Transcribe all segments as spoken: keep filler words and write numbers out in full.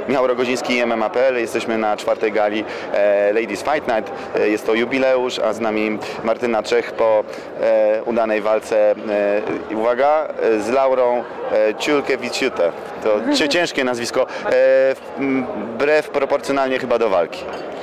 Michał Rogoziński, M M A kropka P L. Jesteśmy na czwartej gali e, Ladies Fight Night. E, jest to jubileusz, a z nami Martyna Czech po e, udanej walce, e, uwaga, e, z Laurą e, Ciulkiewicz-Jutę. To ciężkie nazwisko, e, wbrew proporcjonalnie chyba do walki.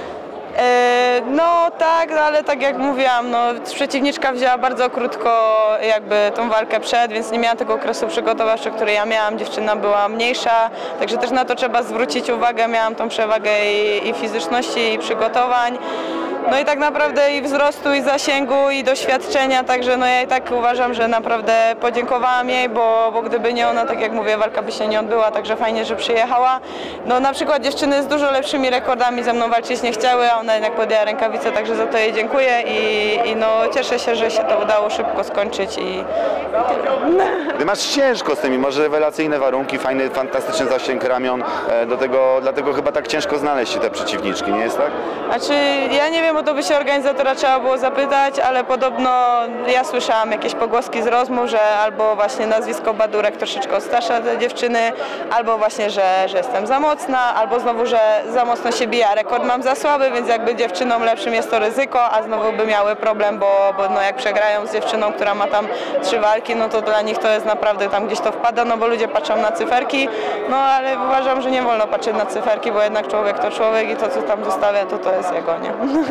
No tak, ale tak jak mówiłam, no, przeciwniczka wzięła bardzo krótko jakby tą walkę przed, więc nie miała tego okresu przygotowawczego, który ja miałam. Dziewczyna była mniejsza, także też na to trzeba zwrócić uwagę. Miałam tą przewagę i, i fizyczności, i przygotowań. No i tak naprawdę i wzrostu, i zasięgu, i doświadczenia, także no ja i tak uważam, że naprawdę podziękowałam jej, bo, bo gdyby nie ona, tak jak mówię, walka by się nie odbyła, także fajnie, że przyjechała. No na przykład dziewczyny z dużo lepszymi rekordami ze mną walczyć nie chciały, a ona jednak podjęła rękawice, także za to jej dziękuję i, i no cieszę się, że się to udało szybko skończyć i Ty masz ciężko z tymi, masz rewelacyjne warunki, fajny, fantastyczny zasięg ramion, do tego, dlatego chyba tak ciężko znaleźć te przeciwniczki, nie jest tak? Znaczy, ja nie wiem, bo to by się organizatora trzeba było zapytać, ale podobno ja słyszałam jakieś pogłoski z rozmów, że albo właśnie nazwisko Badurek troszeczkę odstrasza te dziewczyny, albo właśnie, że, że jestem za mocna, albo znowu, że za mocno się bija, rekord mam za słaby, więc jakby dziewczynom lepszym jest to ryzyko, a znowu by miały problem, bo, bo no jak przegrają z dziewczyną, która ma tam trzy walki, no to dla nich to jest naprawdę tam gdzieś to wpada, no bo ludzie patrzą na cyferki, no ale uważam, że nie wolno patrzeć na cyferki, bo jednak człowiek to człowiek i to, co tam zostawia, to to jest jego, nie?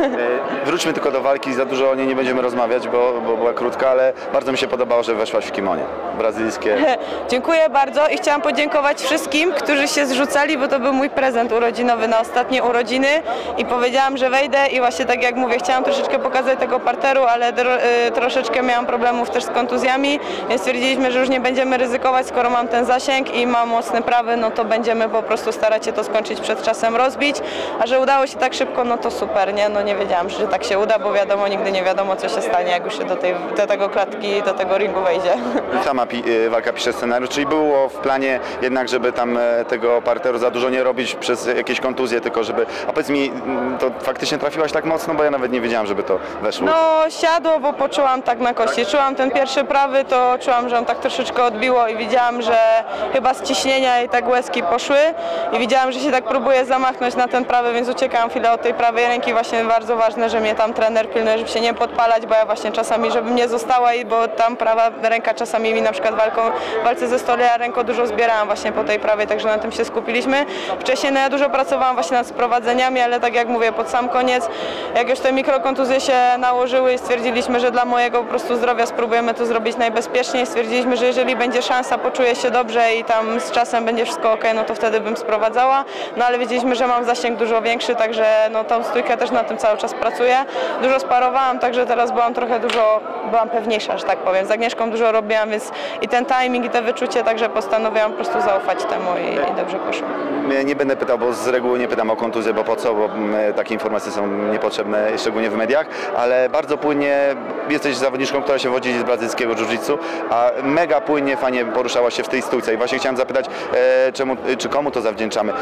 Wróćmy tylko do walki, za dużo o niej nie będziemy rozmawiać, bo, bo była krótka, ale bardzo mi się podobało, że weszłaś w kimonie brazylijskie. Dziękuję bardzo i chciałam podziękować wszystkim, którzy się zrzucali, bo to był mój prezent urodzinowy na ostatnie urodziny i powiedziałam, że wejdę i właśnie tak jak mówię, chciałam troszeczkę pokazać tego parteru, ale dro, y, troszeczkę miałam problemów też z kontuzjami, więc stwierdziliśmy, że już nie będziemy ryzykować, skoro mam ten zasięg i mam mocny prawy, no to będziemy po prostu starać się to skończyć przed czasem, rozbić, a że udało się tak szybko, no to super, nie? No nie wiedziałam, że tak się uda, bo wiadomo, nigdy nie wiadomo, co się stanie, jak już się do, tej, do tego klatki, do tego ringu wejdzie. Sama pi walka pisze scenariusz, czyli było w planie jednak, żeby tam tego parteru za dużo nie robić przez jakieś kontuzje, tylko żeby... A powiedz mi, to faktycznie trafiłaś tak mocno, bo ja nawet nie wiedziałam, żeby to weszło. No siadło, bo poczułam tak na kości. Czułam ten pierwszy prawy, to czułam, że on tak troszeczkę odbiło i widziałam, że chyba z ciśnienia i tak łezki poszły i widziałam, że się tak próbuje zamachnąć na ten prawy, więc uciekałam chwilę od tej prawej ręki. Właśnie bardzo ważne, że mnie tam trener pilnuje, żeby się nie podpalać, bo ja właśnie czasami, żebym nie została i bo tam prawa ręka czasami mi na przykład walką, w walce ze Stoli ja ręką dużo zbierałam właśnie po tej prawej, także na tym się skupiliśmy. Wcześniej no ja dużo pracowałam właśnie nad sprowadzeniami, ale tak jak mówię, pod sam koniec, jak już te mikrokontuzje się nałożyły i stwierdziliśmy, że dla mojego po prostu zdrowia spróbujemy to zrobić najbezpieczniej, stwierdziliśmy, że jeżeli będzie szansa, poczuję się dobrze i tam z czasem będzie wszystko ok, no to wtedy bym sprowadzała, no ale wiedzieliśmy, że mam zasięg dużo większy, także no tą stójkę też na tym cały czas pracuję. Dużo sparowałam, także teraz byłam trochę dużo, byłam pewniejsza, że tak powiem. Z Agnieszką dużo robiłam, więc i ten timing, i te wyczucie, także postanowiłam po prostu zaufać temu i, i dobrze poszło. Nie będę pytał, bo z reguły nie pytam o kontuzję, bo po co, bo takie informacje są niepotrzebne, szczególnie w mediach, ale bardzo płynnie jesteś zawodniczką, która się wodzi z brazylijskiego jiu-jitsu, a mega płynnie, fajnie poruszała się w tej stójce i właśnie chciałem zapytać, e, czemu, czy komu to zawdzięczamy.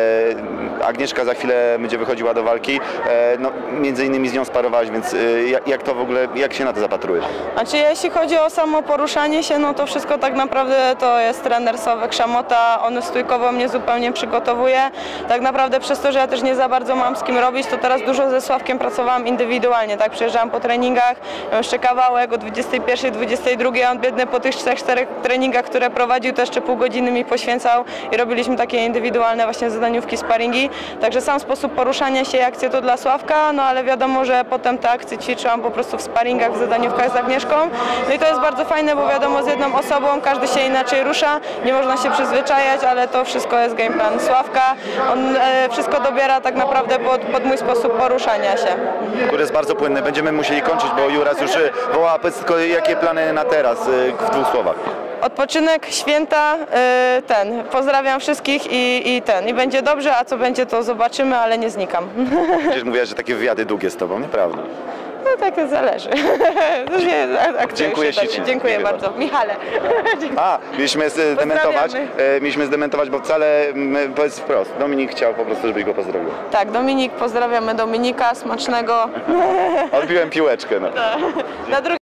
E, Agnieszka za chwilę będzie wychodziła do walki, e, no, między innymi z nią sparowałaś, więc e, jak to w ogóle, jak się na to zapatrujesz? Znaczy jeśli chodzi o samo poruszanie się, no to wszystko tak naprawdę to jest trener Sławek Szamota, on stójkowo mnie zupełnie przygotowuje. Tak naprawdę przez to, że ja też nie za bardzo mam z kim robić, to teraz dużo ze Sławkiem pracowałam indywidualnie, tak, przyjeżdżałam po treningach, jeszcze kawałek o dwudziestej pierwszej, dwudziestej drugiej, on biedny po tych trzech, czterech treningach, które prowadził, to jeszcze pół godziny mi poświęcał i robiliśmy takie indywidualne właśnie zadaniówki, sparingi, także sam sposób poruszania się i akcje to dla Sławka, no ale wiadomo, że potem te akcje ćwiczyłam po prostu w sparingach, w zadaniówkach z Agnieszką, no i to jest bardzo fajne, bo wiadomo, z jedną osobą każdy się inaczej rusza, nie można się przyzwyczajać, ale to wszystko jest game plan Sławka, on e, wszystko dobiera tak naprawdę pod, pod mój sposób poruszania się. Który jest bardzo płynny, będziemy musieli kończyć, bo Juras już woła, powiedz tylko jakie plany na teraz, w dwóch słowach. Odpoczynek, święta, yy, ten, pozdrawiam wszystkich i, i ten, i będzie dobrze, a co będzie to zobaczymy, ale nie znikam. Przecież mówiłaś, że takie wywiady długie z tobą, nieprawda? No tak zależy. Dziękuję ślicznie. Dziękuję bardzo. Michale. A, mieliśmy zdementować, mieliśmy zdementować, bo wcale, powiedz wprost, Dominik chciał po prostu, żebyś go pozdrowił. Tak, Dominik, pozdrawiamy Dominika, smacznego. Odbiłem piłeczkę. No. Na drugi